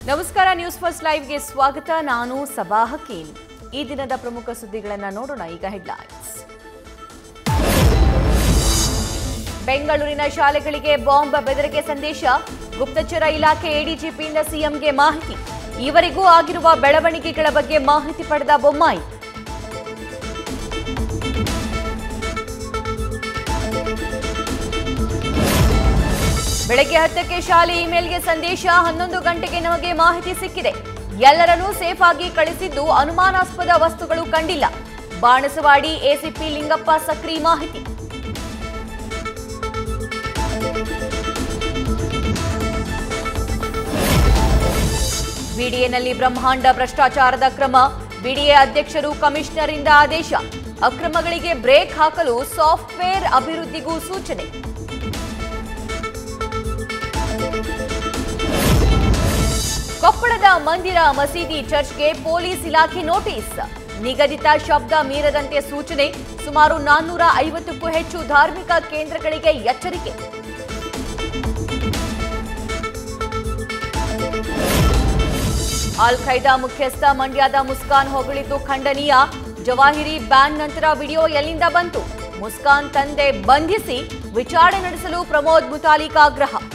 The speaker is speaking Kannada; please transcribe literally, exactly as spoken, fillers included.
ನಮಸ್ಕಾರ ನ್ಯೂಸ್ ಫಸ್ಟ್ ಲೈವ್ಗೆ ಸ್ವಾಗತ. ನಾನು ಸಬಾ ಹಕೀಂ. ಈ ದಿನದ ಪ್ರಮುಖ ಸುದ್ದಿಗಳನ್ನು ನೋಡೋಣ. ಈಗ ಹೆಡ್ಲೈನ್ಸ್. ಬೆಂಗಳೂರಿನ ಶಾಲೆಗಳಿಗೆ ಬಾಂಬ್ ಬೆದರಿಕೆ ಸಂದೇಶ. ಗುಪ್ತಚರ ಇಲಾಖೆ ಎಡಿಜಿಪಿಯಿಂದ ಸಿಎಂಗೆ ಮಾಹಿತಿ. ಈವರೆಗೂ ಆಗಿರುವ ಬೆಳವಣಿಗೆಗಳ ಬಗ್ಗೆ ಮಾಹಿತಿ ಪಡೆದ ಬೊಮ್ಮಾಯಿ. ಬೆಳಗ್ಗೆ ಹತ್ತಕ್ಕೆ ಶಾಲೆ ಇಮೇಲ್ಗೆ ಸಂದೇಶ. ಹನ್ನೊಂದು ಗಂಟೆಗೆ ನಮಗೆ ಮಾಹಿತಿ ಸಿಕ್ಕಿದೆ. ಎಲ್ಲರನ್ನೂ ಸೇಫ್ ಆಗಿ ಕಳಿಸಿದ್ದು ಅನುಮಾನಾಸ್ಪದ ವಸ್ತುಗಳು ಕಂಡಿಲ್ಲ. ಬಾಣಸವಾಡಿ ಎಸಿಪಿ ಲಿಂಗಪ್ಪ ಸಕ್ರಿ ಮಾಹಿತಿ. ಬಿಡಿಎನಲ್ಲಿ ಬ್ರಹ್ಮಾಂಡ ಭ್ರಷ್ಟಾಚಾರದ ಕ್ರಮ. ಬಿಡಿಎ ಅಧ್ಯಕ್ಷರು ಕಮಿಷನರ್ ಇಂದ ಆದೇಶ. ಅಕ್ರಮಗಳಿಗೆ ಬ್ರೇಕ್ ಹಾಕಲು ಸಾಫ್ಟ್ವೇರ್ ಅಭಿವೃದ್ಧಿಗೂ ಸೂಚನೆ. ಕೊಪ್ಪಳದ ಮಂದಿರ ಮಸೀದಿ ಚರ್ಚ್ಗೆ ಪೊಲೀಸ್ ಇಲಾಖೆ ನೋಟಿಸ್. ನಿಗದಿತ ಶಬ್ದ ಮೀರದಂತೆ ಸೂಚನೆ. ಸುಮಾರು ನಾನ್ನೂರ ಐವತ್ತಕ್ಕೂ ಹೆಚ್ಚು ಧಾರ್ಮಿಕ ಕೇಂದ್ರಗಳಿಗೆ ಎಚ್ಚರಿಕೆ. ಅಲ್ ಖೈದಾ ಮುಖ್ಯಸ್ಥ ಮಂಡ್ಯದ ಮುಸ್ಕಾನ್ ಹೊಗಳಿದ್ದು ಖಂಡನೀಯ. ಜವಾಹಿರಿ ಬ್ಯಾನ್ ನಂತರ ವಿಡಿಯೋ ಎಲ್ಲಿಂದ ಬಂತು? ಮುಸ್ಕಾನ್ ತಂದೆ ಬಂಧಿಸಿ ವಿಚಾರಣೆ ನಡೆಸಲು ಪ್ರಮೋದ್ ಮುತಾಲಿಕ್ ಆಗ್ರಹ.